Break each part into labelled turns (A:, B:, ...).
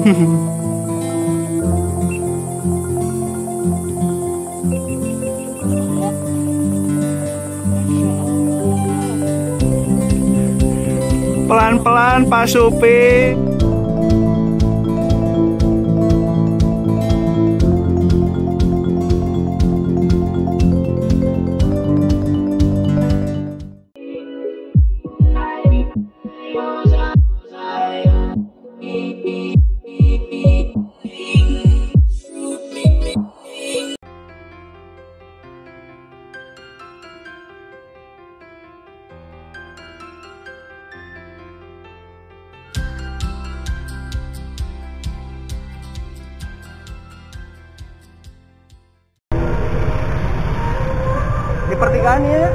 A: Pelan-pelan Pak Supi. Di pertigaan ya.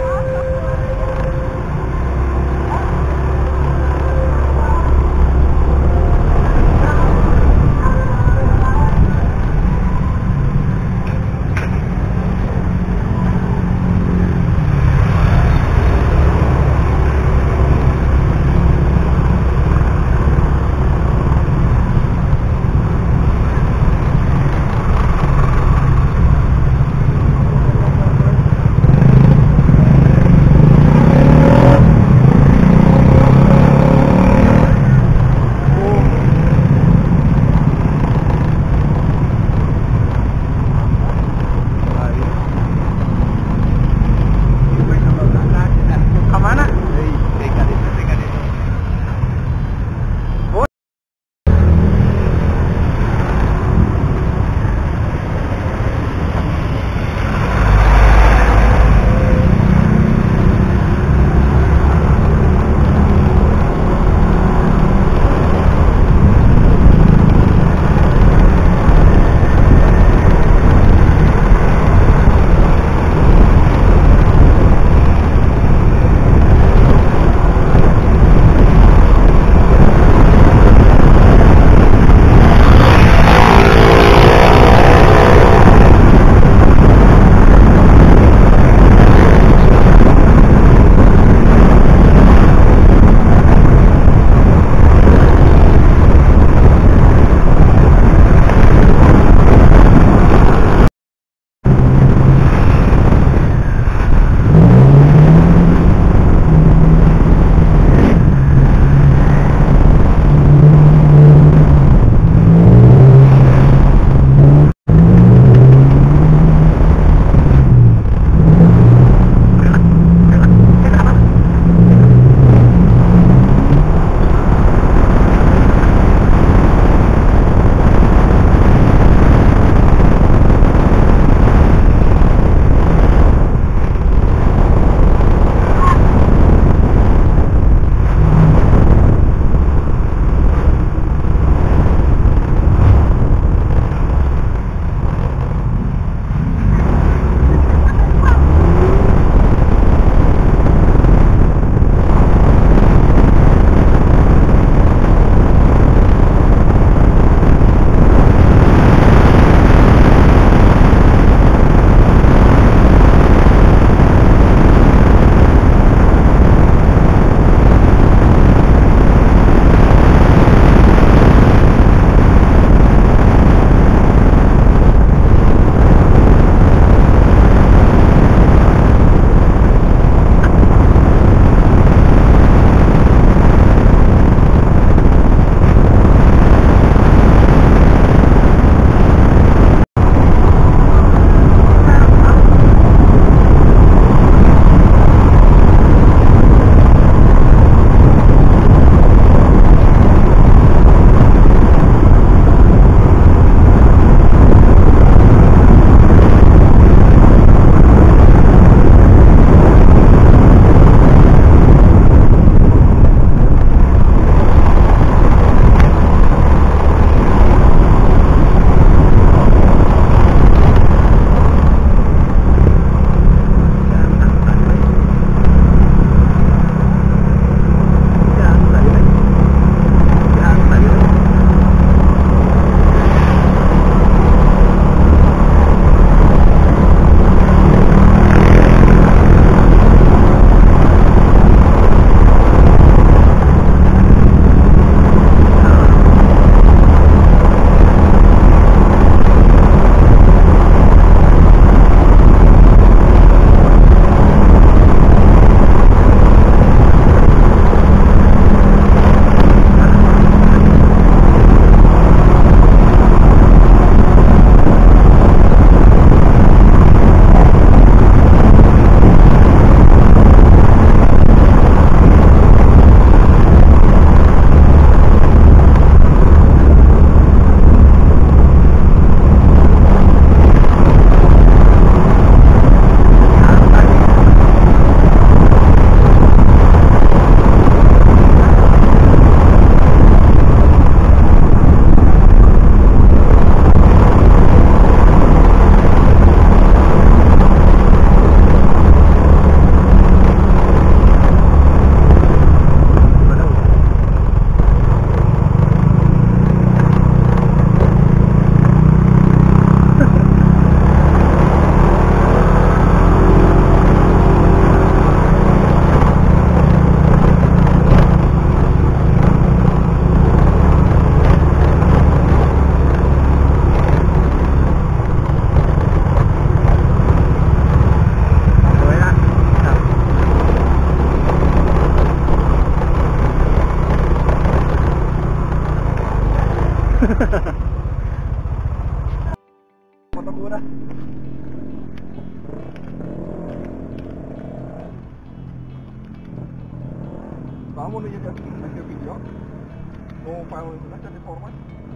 B: Kamu nih ya, hasil video, mau file itu kan di format.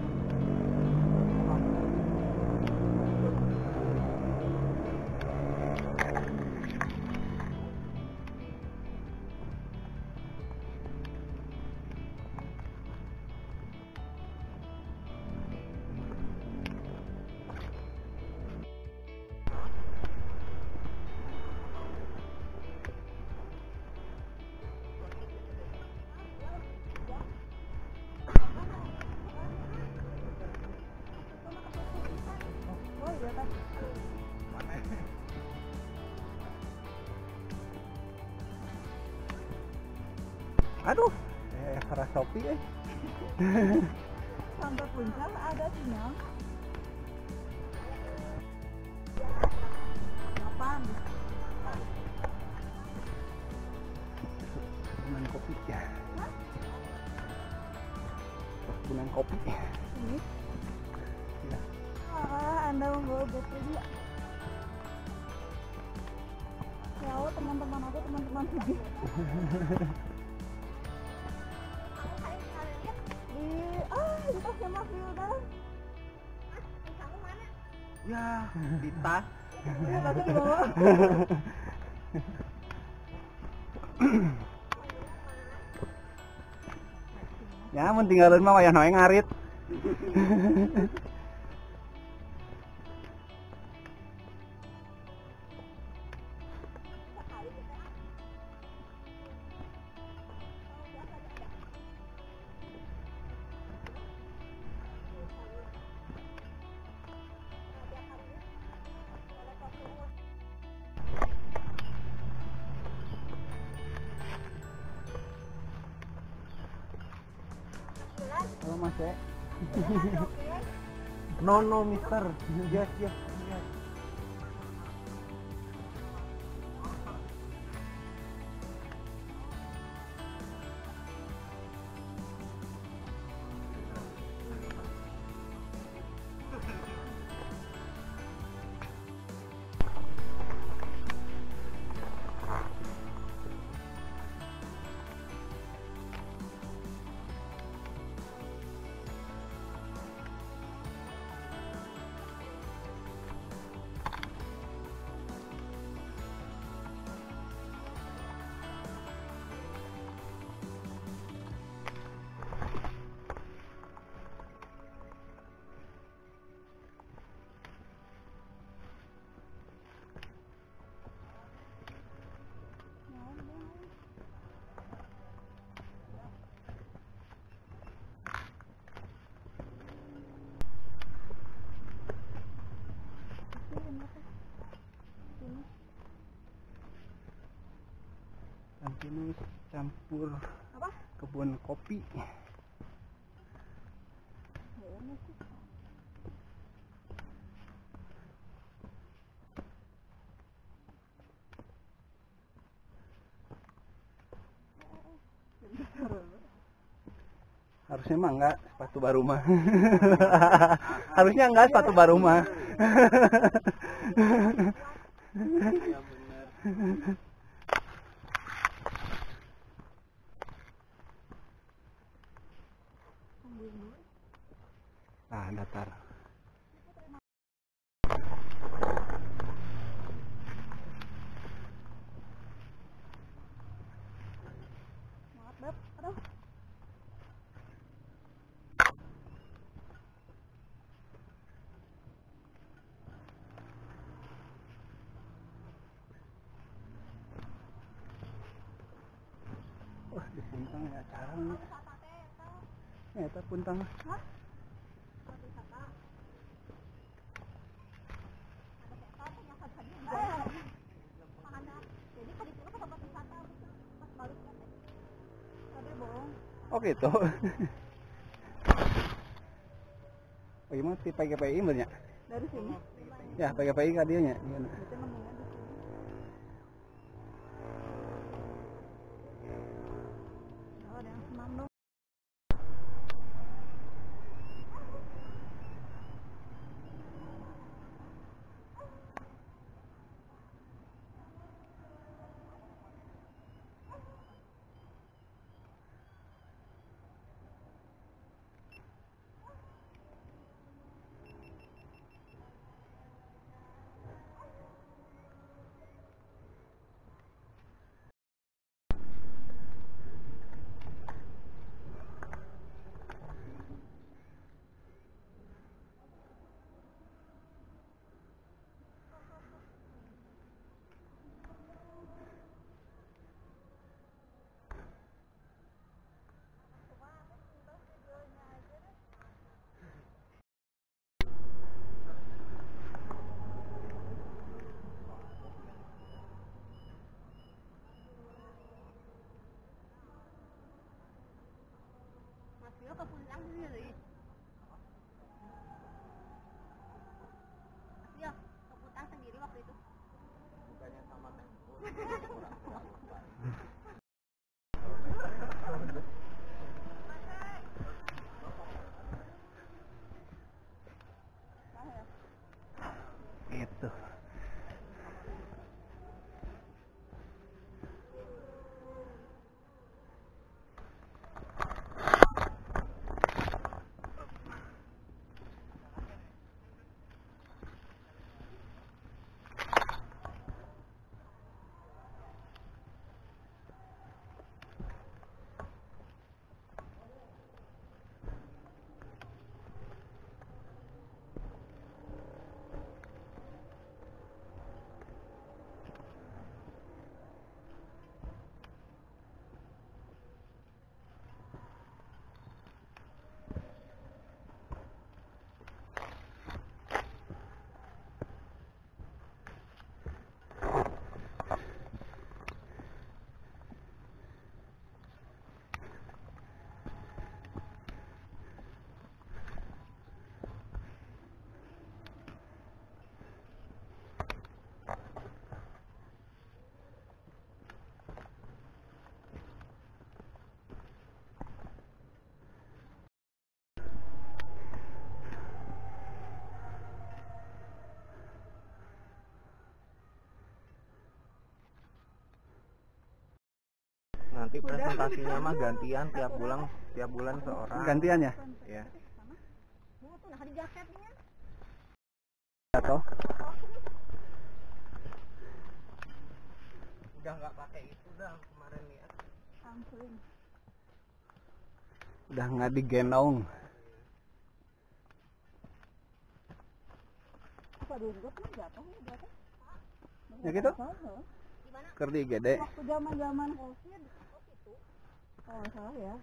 B: Aduh, para Shopee
C: Sampai puncak ada sinyal. 8.
B: Bulan kopi ya. Bulan kopi.
C: Ini.
B: Ya.
C: Anda membawa GoPro dia. Ya, teman-teman aku, teman-teman Fuji. Di tas ya Mas Yuda. Kamu mana?
A: Ya, di tas.
C: Ya, tasnya di bawah.
B: Ya, mun tinggalin mah wayah noe ngarit. Halo Mas ya. No mister. Yes. Antinus campur
C: Apa?
B: kebun kopi. Harusnya mah enggak sepatu baru mah. Harusnya enggak sepatu baru mah.
A: Iya benar.
B: Ah, datar.
C: Maaf, Beb. Aduh.
B: Wah, di Puntang ya caranya. Eta Puntang.
C: Hah?
B: Oh gitu. Oh gimana ti PGPI benernya?
C: Dari sini.
B: Ya PGPI ka dieu nya. Gimana?
C: Itu nemunya di sini. Oh, ada yang senam dong.
B: Nanti presentasinya mah gantian tiap bulan seorang.
D: Gantian ya?
B: Ya.
C: Nah, di jaketnya.
D: Atau
B: Udah nggak pakai itu dah kemarin lihat.
C: Langsung.
D: udah nggak digendong.
C: Apa dulu kan jatuh ya.
D: Ya gitu?
C: Gimana?
D: Keur di gede.
C: Waktu zaman Covid itu. Oh, salah ya.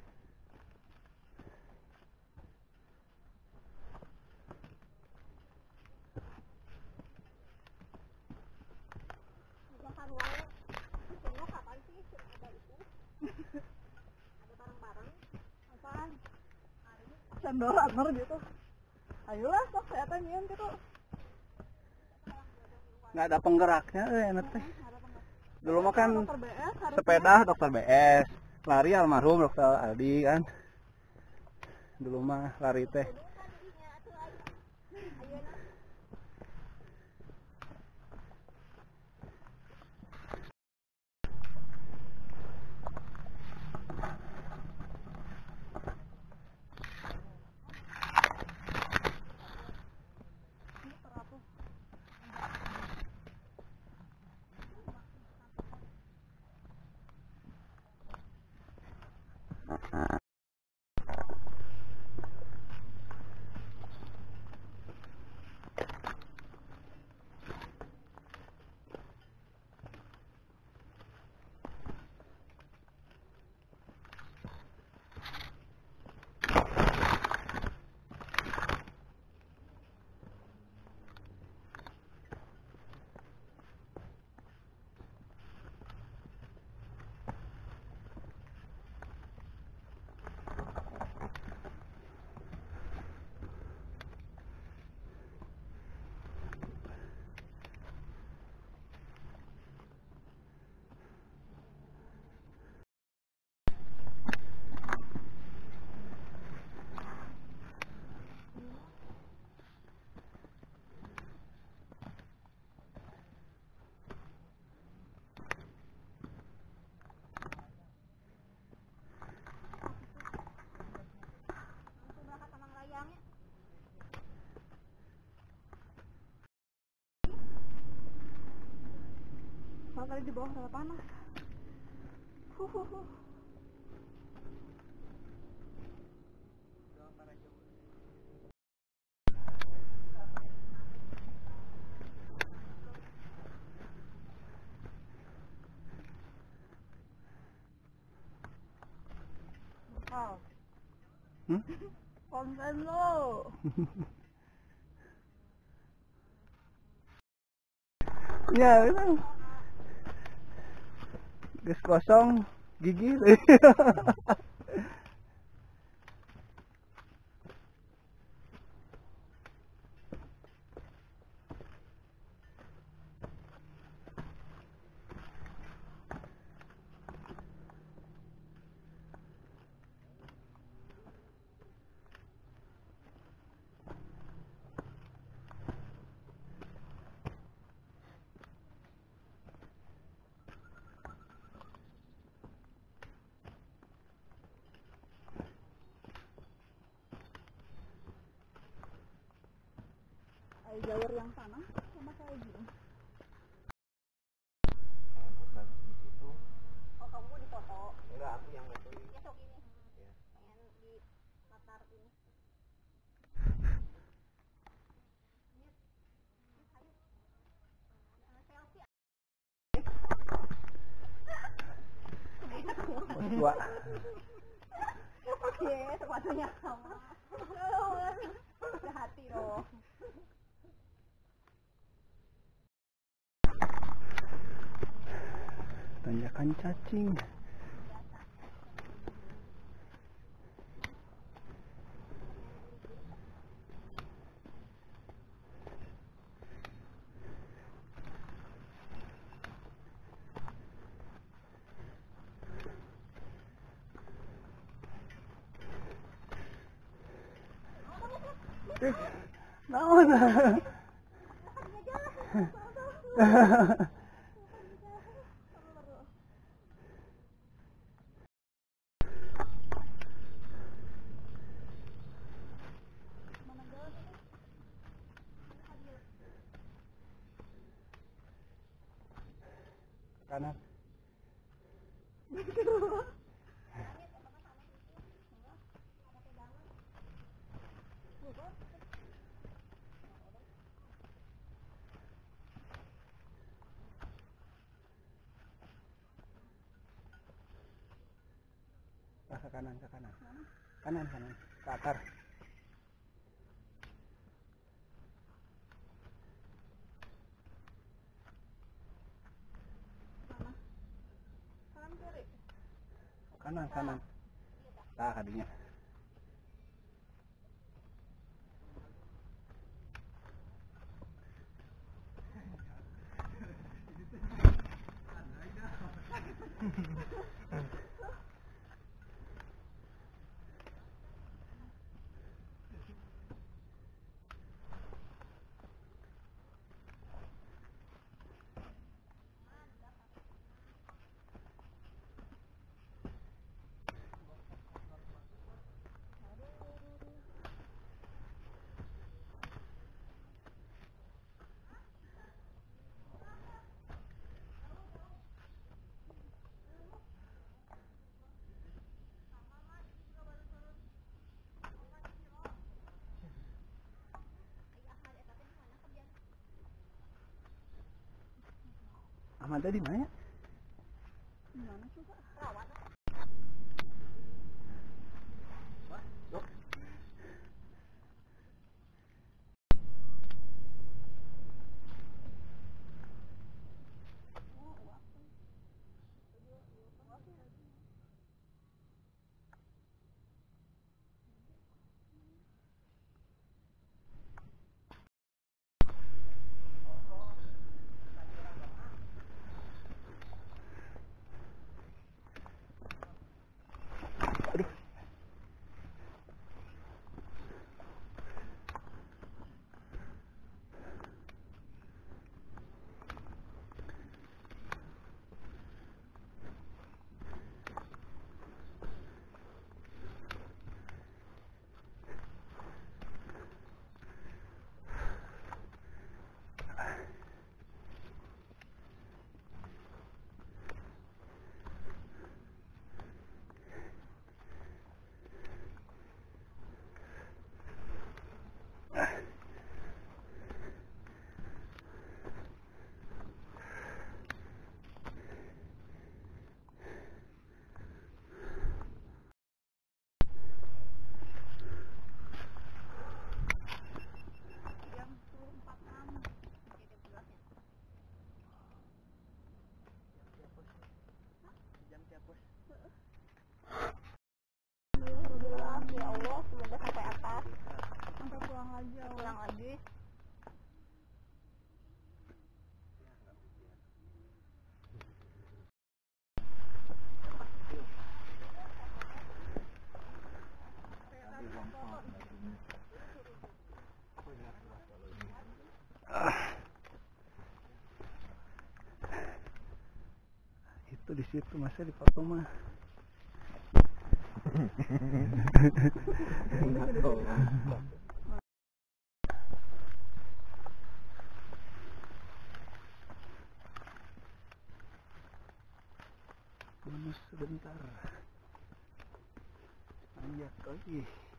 C: Makan wae. Ini kapan sih ada itu? Ada barang-barang. Apaan? Cendol amer gitu. Ayolah, sok saya tanyain gitu.
D: Nggak ada penggeraknya, enak teh. Dulu mah kan
C: Dokter BS harus
D: sepeda dokter BS, lari almarhum dokter Aldi kan. Dulu mah lari teh.
C: kali di bawah rel panas. Wow. Konten lo.
D: Ya, itu. Gas kosong gigi.
C: Jalur yang sana sama kayak gini. Oh, kamu mau dipoto?
B: Enggak, aku yang foto.
C: Ya sok ini.
B: Ya.
C: Pengen di latar ini.
D: Dua.
C: Oke, sepatunya sama. Udah hati loh.
D: Tanjakan cacing. Naon? kanan. Ke kanan, ke kanan. Kanan, kanan. Ke akar.
C: Kanan kiri.
D: Kanan, kanan. Tah kadinya. Ahmad tadi mana?
C: Gimana coba? Rawat. Alhamdulillah, ya Allah, semoga sampai atas. Sampai pulang lagi, ya Allah. Pulang lagi.
D: Itu di situ masa di foto mah. Bonus sebentar. Anjak lagi.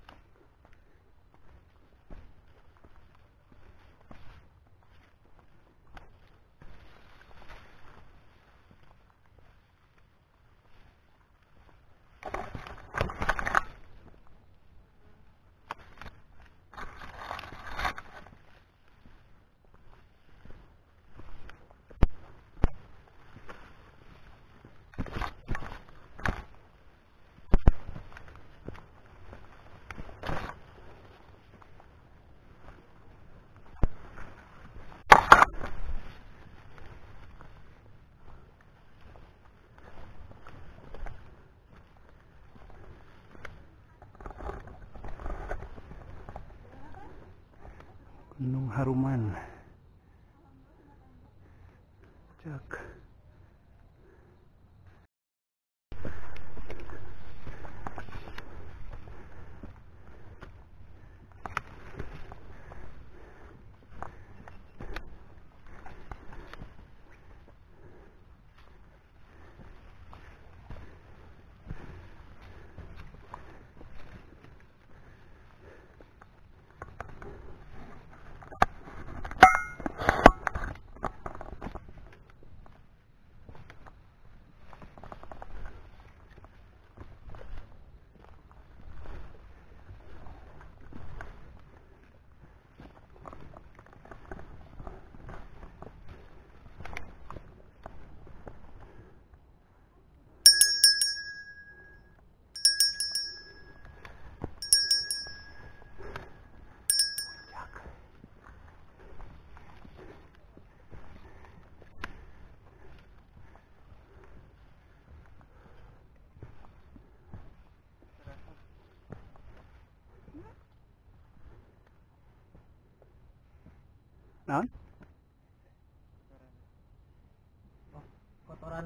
D: Gunung Haruman. Cak. Naon?
A: Kotoran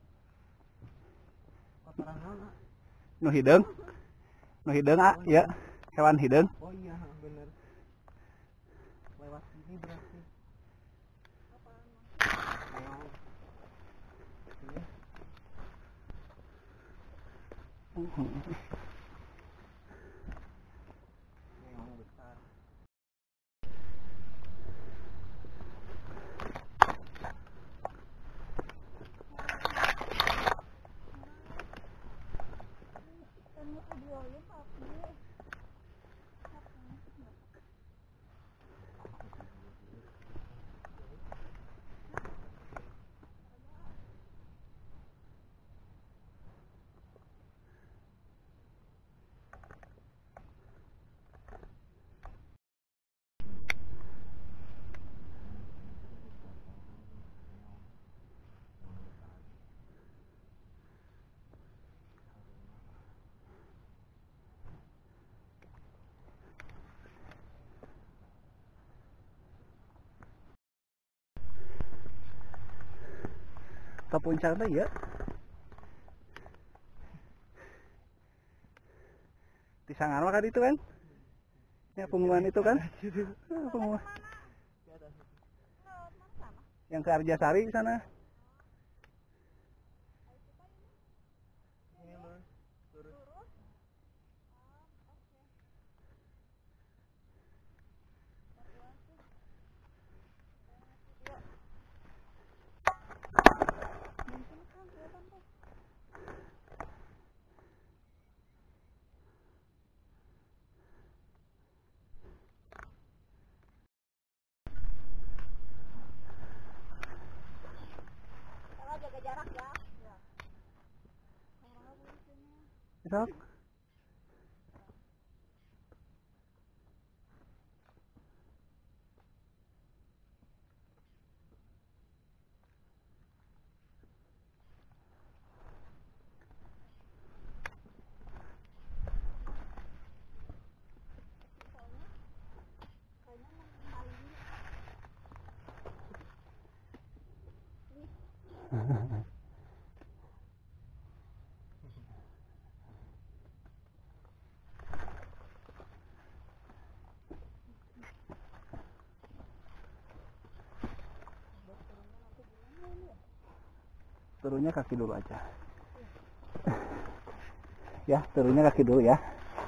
A: mana?
D: Nu hideung ya, hewan hideung.
A: Oh iya bener, lewat sini berarti meong. Meong besar.
D: Ke puncak teh ya. Di Sangar mah kan itu kan? Ya pengumuman itu kan? Pengumuman. Yang ke Arjasari di sana.
A: Ini lurus.
C: Jaga jarak ya.
D: Sok. Turunnya kaki dulu aja. Ya, turunnya kaki dulu ya.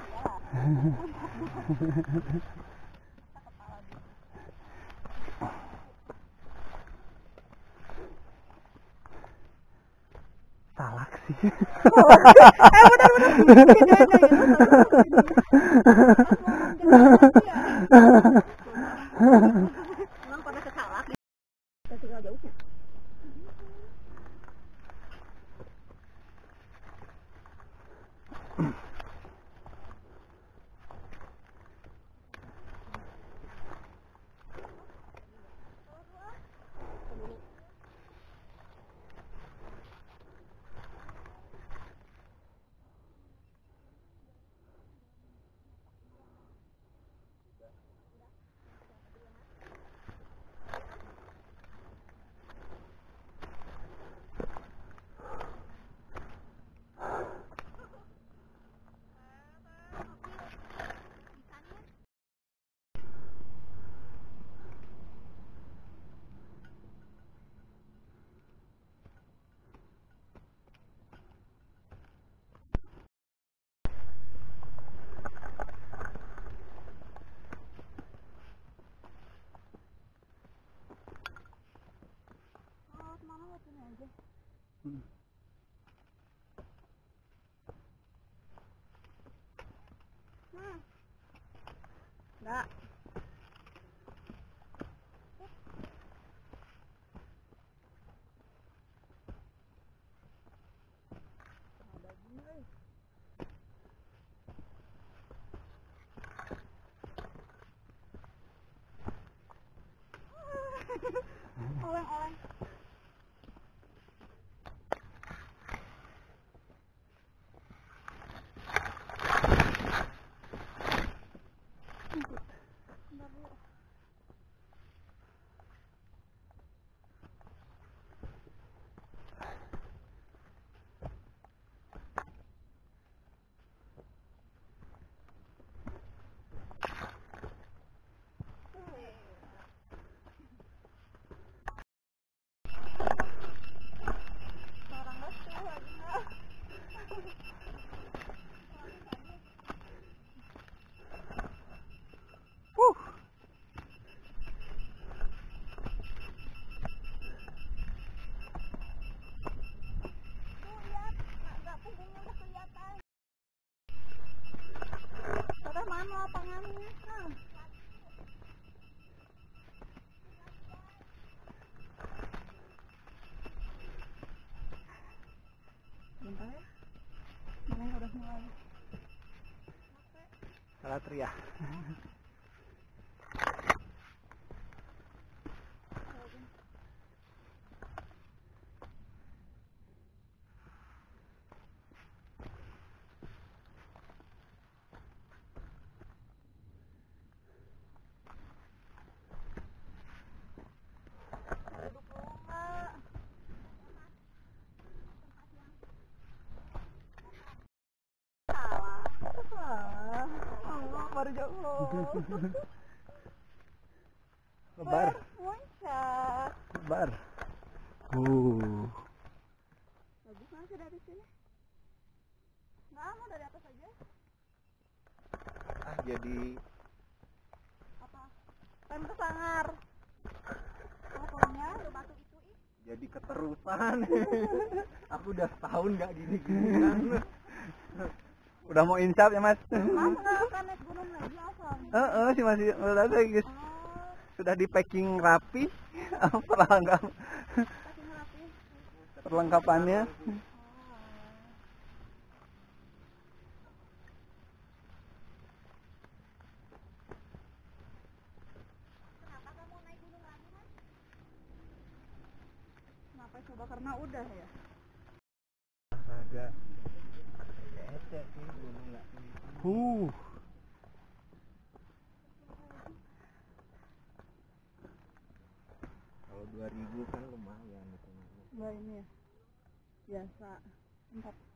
D: Talak sih.
C: Emang pernah kesalak ya? Kita tinggal jauhnya. Kemana waktunya aja? Enggak. Ada gini. Oleng-oleng.
D: Salatria.
C: Duduk dulu Mbak. Salah. Allah baru jauh.
D: Lebar,
C: Puncak.
D: lebar.
C: Bagus masih dari sini. Nggak mau dari atas aja.
D: Ah, jadi
C: Apa? Kan ke Sangar. Pokoknya lu batu itu ih.
D: jadi keterusan. Aku udah setahun nggak gini-gini kan. Udah mau insap ya mas?
C: Mas nggak akan naik gunung lagi asal.
D: Sih masih udah ada guys.
C: Oh,
D: Sudah di packing rapi.
C: packing rapi.
D: Perlengkapannya.
C: Oh. Kenapa kamu naik gunung lagi, Mas? Kenapa coba karena udah ya?
D: Agak.
B: Ecek sih gunung nggak tinggi. Kalau 2000 kan lumayan itu.
C: Enggak ini ya. Biasa. 4